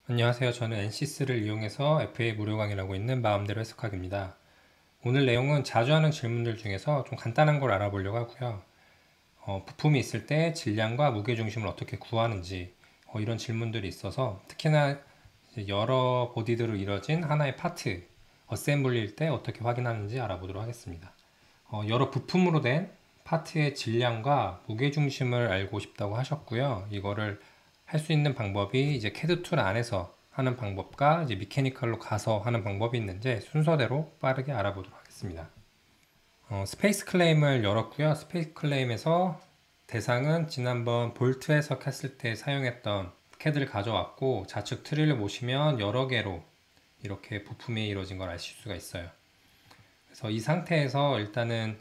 안녕하세요. 저는 NCS를 이용해서 FA 무료 강의를 하고 있는 마음대로 해석학입니다. 오늘 내용은 자주 하는 질문들 중에서 좀 간단한 걸 알아보려고 하고요. 부품이 있을 때 질량과 무게중심을 어떻게 구하는지 이런 질문들이 있어서 특히나 이제 여러 보디들로 이루어진 하나의 파트, 어셈블리일 때 어떻게 확인하는지 알아보도록 하겠습니다. 여러 부품으로 된 파트의 질량과 무게중심을 알고 싶다고 하셨고요. 이거를 할 수 있는 방법이 이제 캐드 툴 안에서 하는 방법과 이제 미케니컬로 가서 하는 방법이 있는지 순서대로 빠르게 알아보도록 하겠습니다. 스페이스 클레임을 열었고요. 스페이스 클레임에서 대상은 지난번 볼트 해석했을 때 사용했던 캐드를 가져왔고 좌측 트리를 보시면 여러 개로 이렇게 부품이 이루어진 걸 아실 수가 있어요. 그래서 이 상태에서 일단은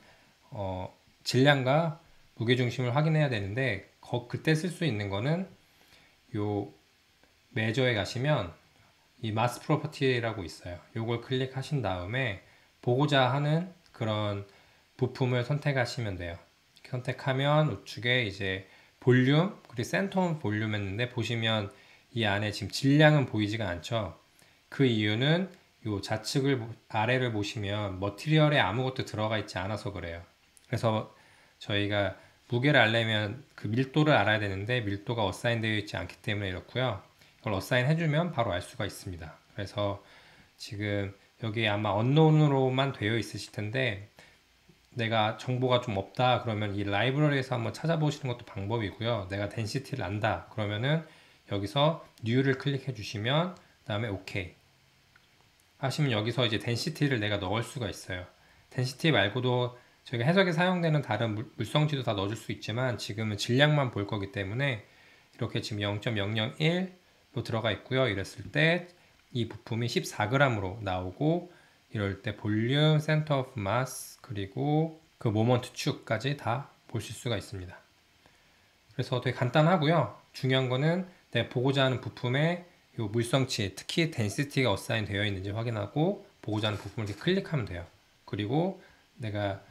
질량과 무게중심을 확인해야 되는데 그때 쓸 수 있는 거는 요 메저에 가시면 이 마스 프로퍼티라고 있어요. 요걸 클릭하신 다음에 보고자 하는 그런 부품을 선택하시면 돼요. 선택하면 우측에 이제 볼륨 그리고 센터 볼륨 했는데 보시면 이 안에 지금 질량은 보이지가 않죠. 그 이유는 요 좌측을 아래를 보시면 머티리얼에 아무것도 들어가 있지 않아서 그래요. 그래서 저희가 무게를 알려면 그 밀도를 알아야 되는데 밀도가 어사인 되어 있지 않기 때문에 이렇고요. 이걸 어사인 해주면 바로 알 수가 있습니다. 그래서 지금 여기 아마 언노운으로만 되어 있으실 텐데 내가 정보가 좀 없다 그러면 이 라이브러리에서 한번 찾아보시는 것도 방법이고요. 내가 덴시티를 안다 그러면은 여기서 New를 클릭해 주시면 그 다음에 OK 하시면 여기서 이제 덴시티를 내가 넣을 수가 있어요. 덴시티 말고도 저희가 해석에 사용되는 다른 물성치도 다 넣어줄 수 있지만 지금은 질량만 볼 거기 때문에 이렇게 지금 0.001로 들어가 있고요. 이랬을 때 이 부품이 14g으로 나오고 이럴 때 볼륨, 센터 오브 마스 그리고 그 모먼트 축까지 다 보실 수가 있습니다. 그래서 되게 간단하고요. 중요한 거는 내가 보고자 하는 부품의 요 물성치, 특히 덴시티가 어사인 되어 있는지 확인하고 보고자 하는 부품을 이렇게 클릭하면 돼요. 그리고 내가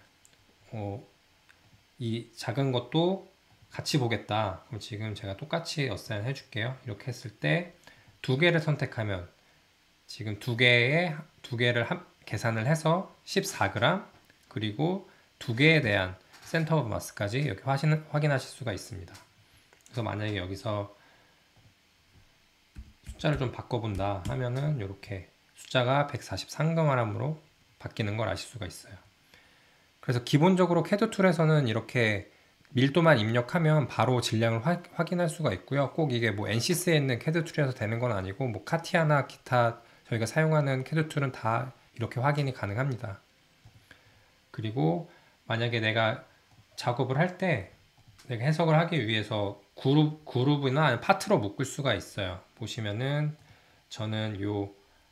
이 작은 것도 같이 보겠다. 그럼 지금 제가 똑같이 어사인 해줄게요. 이렇게 했을 때 두 개를 선택하면 지금 두 개를 계산을 해서 14g 그리고 두 개에 대한 센터 오브 마스까지 이렇게 확인하실 수가 있습니다. 그래서 만약에 여기서 숫자를 좀 바꿔본다 하면은 이렇게 숫자가 143g으로 바뀌는 걸 아실 수가 있어요. 그래서 기본적으로 캐드 툴에서는 이렇게 밀도만 입력하면 바로 질량을 확인할 수가 있고요. 꼭 이게 뭐 NCS에 있는 캐드 툴에서 되는 건 아니고 뭐 카티아나 기타 저희가 사용하는 캐드 툴은 다 이렇게 확인이 가능합니다. 그리고 만약에 내가 작업을 할 때 내가 해석을 하기 위해서 그룹이나 파트로 묶을 수가 있어요. 보시면은 저는 요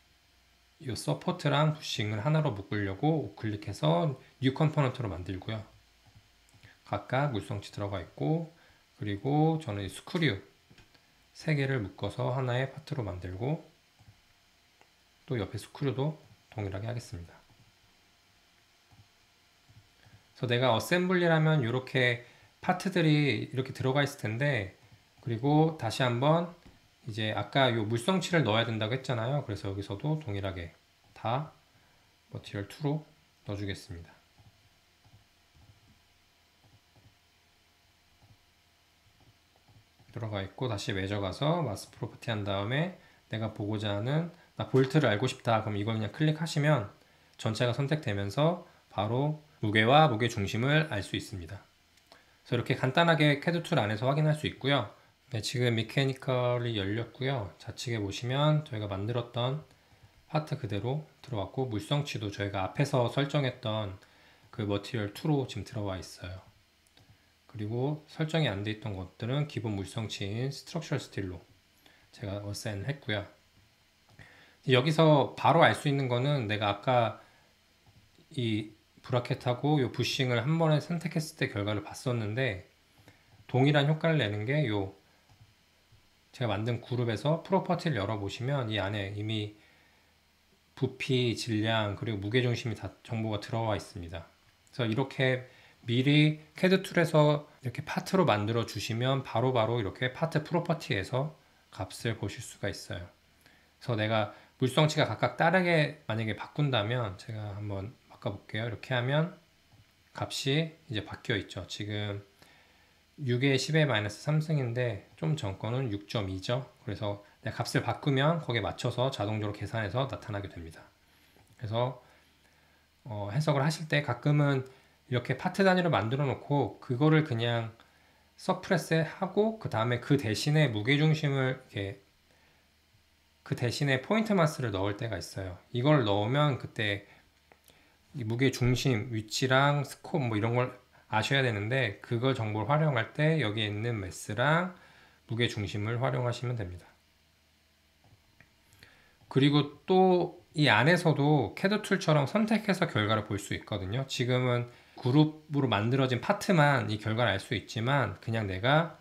서포트랑 부싱을 하나로 묶으려고 우클릭해서 뉴 컴포넌트로 만들고요. 각각 물성치 들어가 있고 그리고 저는 스크류 3개를 묶어서 하나의 파트로 만들고 또 옆에 스크류도 동일하게 하겠습니다. 그래서 내가 어셈블리라면 이렇게 파트들이 이렇게 들어가 있을 텐데 그리고 다시 한번 이제 아까 요 물성치를 넣어야 된다고 했잖아요. 그래서 여기서도 동일하게 다 머티리얼 2로 넣어주겠습니다. 들어가 있고 다시 메저 가서 마스 프로퍼티 한 다음에 내가 보고자 하는 나 볼트를 알고 싶다 그럼 이걸 그냥 클릭하시면 전체가 선택되면서 바로 무게와 무게 중심을 알 수 있습니다. 그래서 이렇게 간단하게 캐드 툴 안에서 확인할 수 있고요. 네, 지금 미케니컬이 열렸고요. 좌측에 보시면 저희가 만들었던 파트 그대로 들어왔고 물성치도 저희가 앞에서 설정했던 그 머티리얼 2로 지금 들어와 있어요. 그리고 설정이 안 돼 있던 것들은 기본 물성치인 스트럭처럴 스틸로 제가 어사인 했고요. 여기서 바로 알 수 있는 거는 내가 아까 이 브라켓하고 요 부싱을 한 번에 선택했을 때 결과를 봤었는데 동일한 효과를 내는 게 요 제가 만든 그룹에서 프로퍼티를 열어보시면 이 안에 이미 부피, 질량, 그리고 무게중심이 다 정보가 들어와 있습니다. 그래서 이렇게 미리 캐드 툴에서 이렇게 파트로 만들어 주시면 바로바로 이렇게 파트 프로퍼티에서 값을 보실 수가 있어요. 그래서 내가 물성치가 각각 다르게 만약에 바꾼다면 제가 한번 바꿔볼게요. 이렇게 하면 값이 이제 바뀌어 있죠. 지금 6에 10에 마이너스 3승인데 좀 전 거는 6.2죠. 그래서 내가 값을 바꾸면 거기에 맞춰서 자동적으로 계산해서 나타나게 됩니다. 그래서 해석을 하실 때 가끔은 이렇게 파트 단위로 만들어 놓고 그거를 그냥 서프레스 하고 그 다음에 그 대신에 무게중심을 이렇게 그 대신에 포인트 마스를 넣을 때가 있어요. 이걸 넣으면 그때 무게중심 위치랑 스코어 뭐 이런 걸 아셔야 되는데 그걸 정보를 활용할 때 여기에 있는 매스랑 무게중심을 활용하시면 됩니다. 그리고 또 이 안에서도 캐드 툴처럼 선택해서 결과를 볼 수 있거든요. 지금은 그룹으로 만들어진 파트만 이 결과를 알 수 있지만 그냥 내가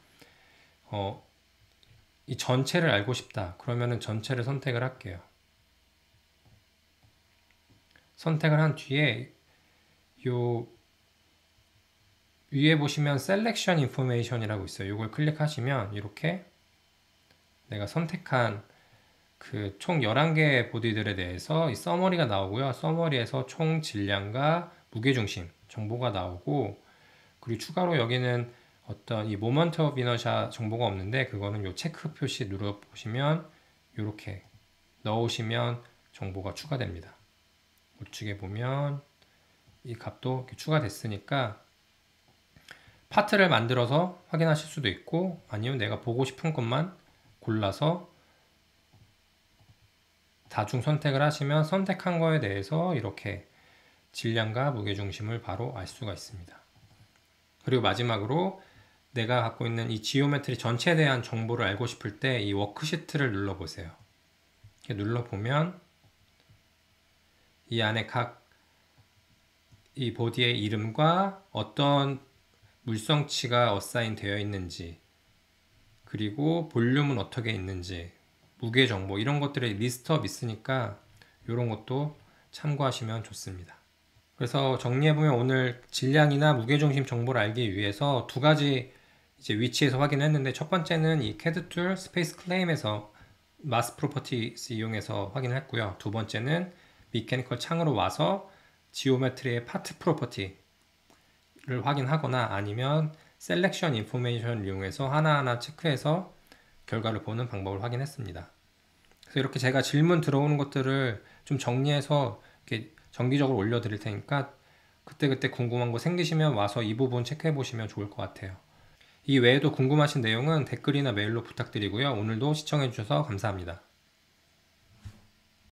이 전체를 알고 싶다. 그러면은 전체를 선택을 할게요. 선택을 한 뒤에 요 위에 보시면 Selection Information이라고 있어요. 이걸 클릭하시면 이렇게 내가 선택한 그 총 11개의 보디들에 대해서 이 서머리가 나오고요. 서머리에서 총 질량과 무게중심 정보가 나오고 그리고 추가로 여기는 어떤 이 모먼트 오브 이너샤 정보가 없는데 그거는 요 체크 표시 눌러보시면 이렇게 넣으시면 정보가 추가됩니다. 우측에 보면 이 값도 이렇게 추가됐으니까 파트를 만들어서 확인하실 수도 있고 아니면 내가 보고 싶은 것만 골라서 다중 선택을 하시면 선택한 거에 대해서 이렇게 질량과 무게중심을 바로 알 수가 있습니다. 그리고 마지막으로 내가 갖고 있는 이 지오메트리 전체에 대한 정보를 알고 싶을 때 이 워크시트를 눌러보세요. 이렇게 눌러보면 이 안에 각 이 보디의 이름과 어떤 물성치가 어사인 되어 있는지 그리고 볼륨은 어떻게 있는지 무게 정보 이런 것들의 리스트업 있으니까 이런 것도 참고하시면 좋습니다. 그래서 정리해보면 오늘 질량이나 무게중심 정보를 알기 위해서 두 가지 이제 위치에서 확인했는데 첫 번째는 이 CAD 툴 스페이스 클레임에서 마스 프로퍼티스 이용해서 확인했고요. 두 번째는 미케니컬 창으로 와서 지오메트리의 파트 프로퍼티를 확인하거나 아니면 셀렉션 인포메이션을 이용해서 하나하나 체크해서 결과를 보는 방법을 확인했습니다. 그래서 이렇게 제가 질문 들어오는 것들을 좀 정리해서 이렇게 정기적으로 올려드릴 테니까 그때그때 궁금한 거 생기시면 와서 이 부분 체크해 보시면 좋을 것 같아요. 이 외에도 궁금하신 내용은 댓글이나 메일로 부탁드리고요. 오늘도 시청해 주셔서 감사합니다.